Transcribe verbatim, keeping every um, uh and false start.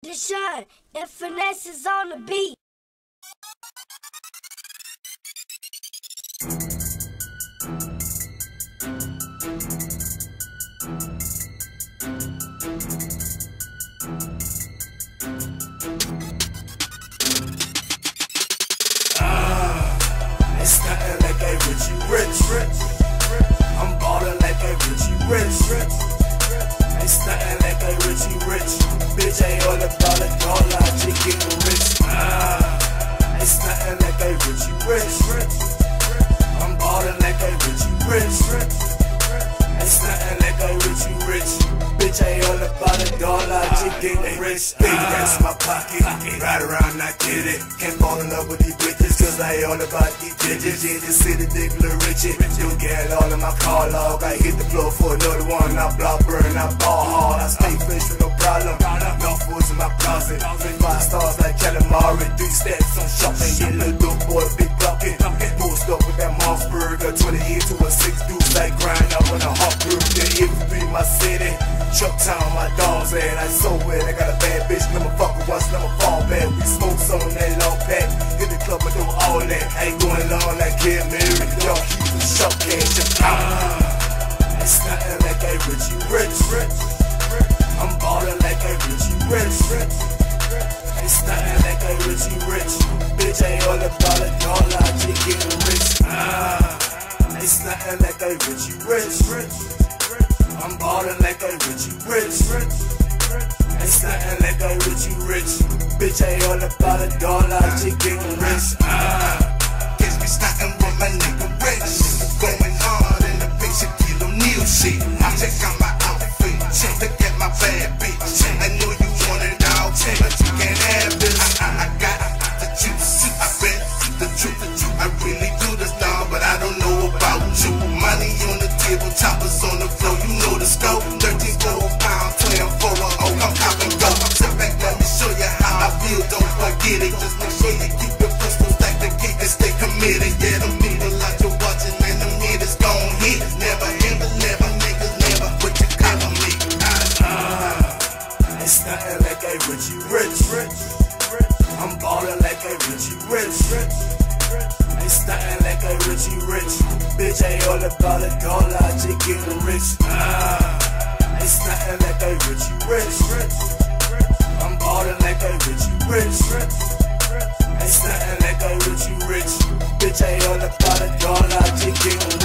Deshaun and Finesse is on the beat. Ah, it's nothing like a Richie Rich. I'm ballin' like a Richie Rich. It's nothing like a Richie Rich. Bitch, ain't all about a dollar, just getting rich. Ah, it's nothing like a Richie Rich. I'm ballin' like a Richie Rich. It's nothing like a Richie Rich. Bitch, ain't all about a dollar, just getting rich. Big that's my pocket, right around I get it. Can't fall in love with these bitches, cause I ain't all about these digits. In the city, they blue rich. You get all in my car log. I hit the floor for another one. I block burn, I ball hard. I stay fresh with no problem. No fools in my closet. Three five stars like calamari. Three steps on shopping. Get little dope boy, big bucket. Post up with that Mossberg. twenty-eight to a six dudes like grind up on a hot burger. Every my city. Chuck town, my dogs at. I so wet. I got a bad bitch. Never fuck with once, never fall back. We smoke some of that long pack. Hit the club and do all that. I ain't going on like Kid Mary. Y'all keep the shop cash and ah, it's nothing like a Richie Rich. I'm ballin' like a Richie Rich. It's nothing like a Richie Rich. Bitch, ain't all about a dollar, just getting rich. Ah, it's nothing like a Richie Rich. I'm ballin' like a Richie Rich. It's nothing like a Richie Rich. Bitch, ain't all about a dollar, just getting rich. Ah, guess we startin' with my nigga Rich. Going hard in the basic kilo Neil shit. I check out my outfit, look at my bad bitch. I know you want it all, but you can't have this. I, I, I got the juice, I bet the truth. I really do this now, but I don't know about you. Money on the table, choppers on the floor, you know the scope. Thirteen four pounds, twelve four oh, I'm cop and go. Sit back, let me show you how I feel. Don't forget it. Just make sure you keep your pistols like the kick and stay committed. Yeah, the people like you're watching, and the meters gon' hit. Never, ever, never, niggas never put your cop on me. Ah, it's nothing like a Richie Rich. I'm ballin' like a Richie Rich. It's nothing like a Richie Rich. Bitch, ain't all about a dollar, just getting rich. Ah, it's nothing like a Richie Rich. I'm ballin' like a Richie Rich. It's nothing like a Richie Rich. Bitch, ain't all about a dollar, just getting rich.